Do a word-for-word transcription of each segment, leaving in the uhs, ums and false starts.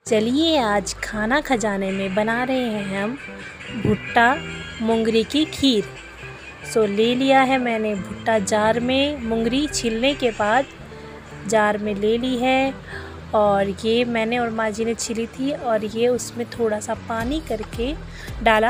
चलिए आज खाना खजाने में बना रहे हैं हम भुट्टा मूंगरी की खीर। सो ले लिया है मैंने भुट्टा जार में, मूंगरी छीलने के बाद जार में ले ली है। और ये मैंने और माँ जी ने छीली थी और ये उसमें थोड़ा सा पानी करके डाला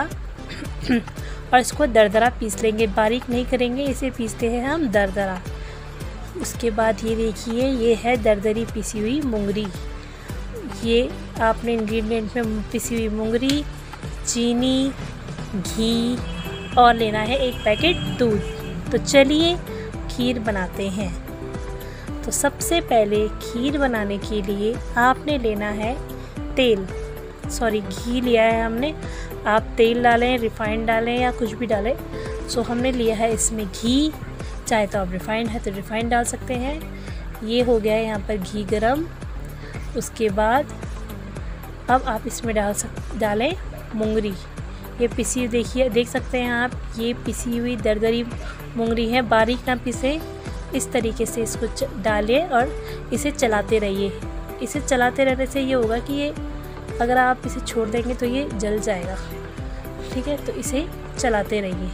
और इसको दरदरा पीस लेंगे, बारीक नहीं करेंगे, इसे पीसते हैं हम दरदरा। उसके बाद ये देखिए ये है दरदरी पिसी हुई मूंगरी। ये आपने इंग्रेडिएंट में पिसी हुई मूंगरी, चीनी, घी और लेना है एक पैकेट दूध। तो चलिए खीर बनाते हैं। तो सबसे पहले खीर बनाने के लिए आपने लेना है तेल, सॉरी घी लिया है हमने। आप तेल डालें, रिफाइंड डालें या कुछ भी डालें। सो हमने लिया है इसमें घी, चाहे तो आप रिफाइंड है तो रिफाइंड डाल सकते हैं। ये हो गया है यहाँ पर घी गरम। उसके बाद अब आप इसमें डाल सक डालें मूंगरी। ये पिसी, देखिए देख सकते हैं आप, ये पिसी हुई दरदरी मूंगरी है, बारीक ना पिसे। इस तरीके से इसको डालें और इसे चलाते रहिए। इसे चलाते रहने से ये होगा कि ये अगर आप इसे छोड़ देंगे तो ये जल जाएगा, ठीक है। तो इसे चलाते रहिए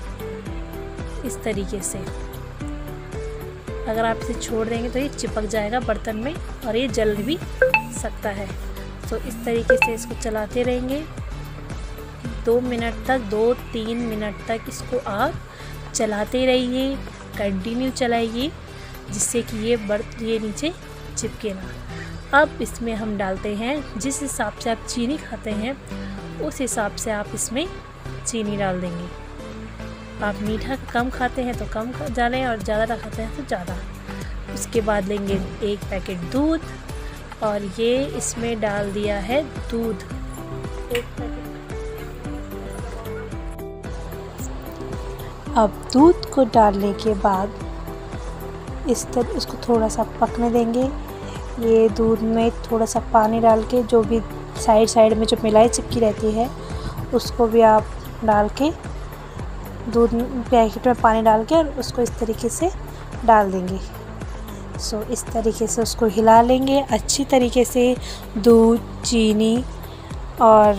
इस तरीके से। अगर आप इसे छोड़ देंगे तो ये चिपक जाएगा बर्तन में और ये जल भी सकता है। तो इस तरीके से इसको चलाते रहेंगे दो मिनट तक, दो तीन मिनट तक इसको आप चलाते रहिए, कंटिन्यू चलाइए, जिससे कि ये बर्त ये नीचे चिपके ना। अब इसमें हम डालते हैं, जिस हिसाब से आप चीनी खाते हैं उस हिसाब से आप इसमें चीनी डाल देंगे। आप मीठा कम खाते हैं तो कम डालें और ज़्यादा खाते हैं तो ज़्यादा। उसके बाद लेंगे एक पैकेट दूध और ये इसमें डाल दिया है दूध, एक पैकेट। अब दूध को डालने के बाद इस तरह इसको थोड़ा सा पकने देंगे। ये दूध में थोड़ा सा पानी डाल के, जो भी साइड साइड में जो मिलाई चिपकी रहती है उसको भी आप डाल के, दूध पैकेट में पानी डाल के और उसको इस तरीके से डाल देंगे। सो so, इस तरीके से उसको हिला लेंगे अच्छी तरीके से। दूध, चीनी और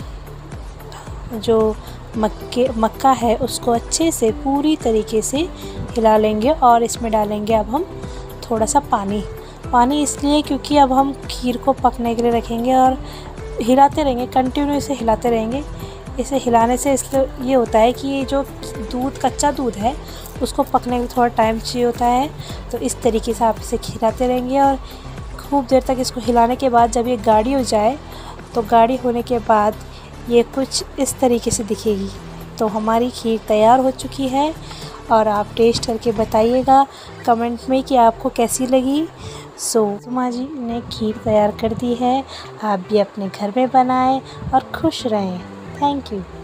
जो मक्के मक्का है उसको अच्छे से पूरी तरीके से हिला लेंगे। और इसमें डालेंगे अब हम थोड़ा सा पानी। पानी इसलिए क्योंकि अब हम खीर को पकने के लिए रखेंगे और हिलाते रहेंगे, कंटिन्यू इसे हिलाते रहेंगे। इसे हिलाने से इसलिए ये होता है कि ये जो दूध, कच्चा दूध है, उसको पकने में थोड़ा टाइम चाहिए होता है। तो इस तरीके से आप इसे हिलाते रहेंगे और खूब देर तक इसको हिलाने के बाद जब ये गाढ़ी हो जाए, तो गाढ़ी होने के बाद ये कुछ इस तरीके से दिखेगी। तो हमारी खीर तैयार हो चुकी है और आप टेस्ट करके बताइएगा कमेंट में कि आपको कैसी लगी। सो माँ जी ने खीर तैयार कर दी है, आप भी अपने घर में बनाएं और खुश रहें। Thank you.